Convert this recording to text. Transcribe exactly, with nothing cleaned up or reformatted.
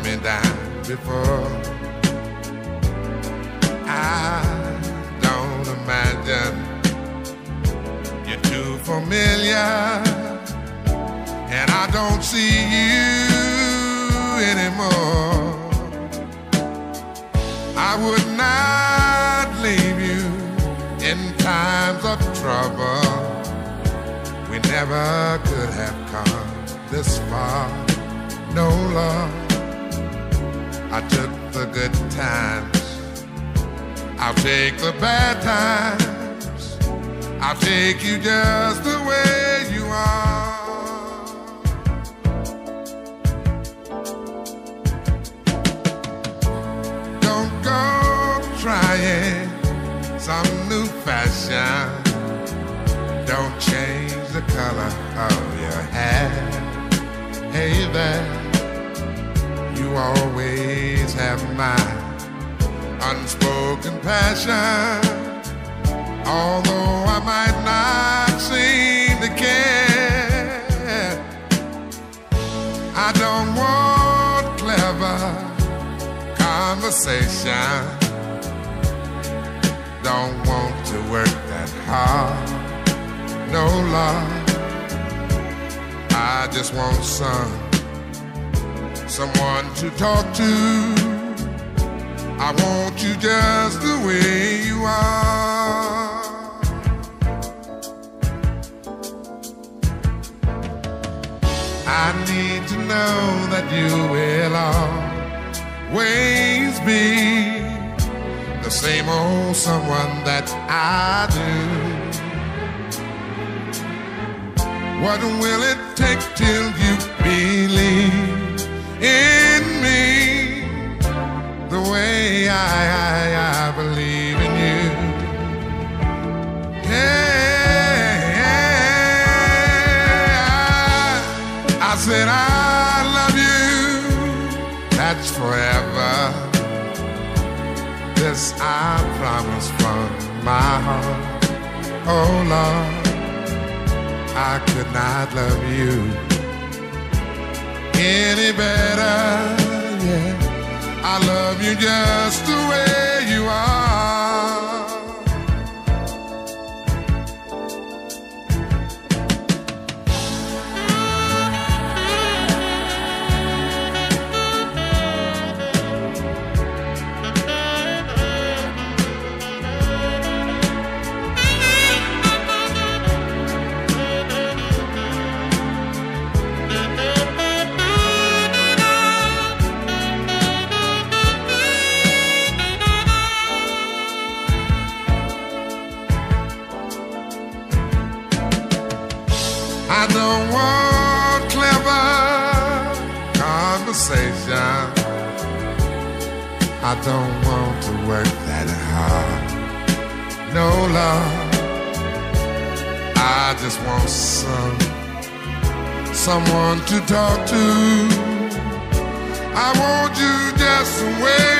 me down before. I don't imagine you're too familiar, and I don't see you anymore. I would not leave you in times of trouble. We never could have come this far. No, Lord, I took the good times, I'll take the bad times, I'll take you just the way you are. Don't go trying some new fashion. Don't change the color of your hair. Hey there, you always have my unspoken passion. Although I might not seem to care, I don't want clever conversation. Don't want to work that hard. No, Lord, I just want some, someone to talk to. I want you just the way you are. I need to know that you will always be the same old someone that I do. What will it take till you believe in me the way I, I, I believe in you? Yeah, I, I said I love you, that's forever. This I promise from my heart. Oh Lord, I could not love you any better, yeah. I love you just the way you are. I don't want clever conversation. I don't want to work that hard. No, Lord, I just want some, someone to talk to. I want you just the way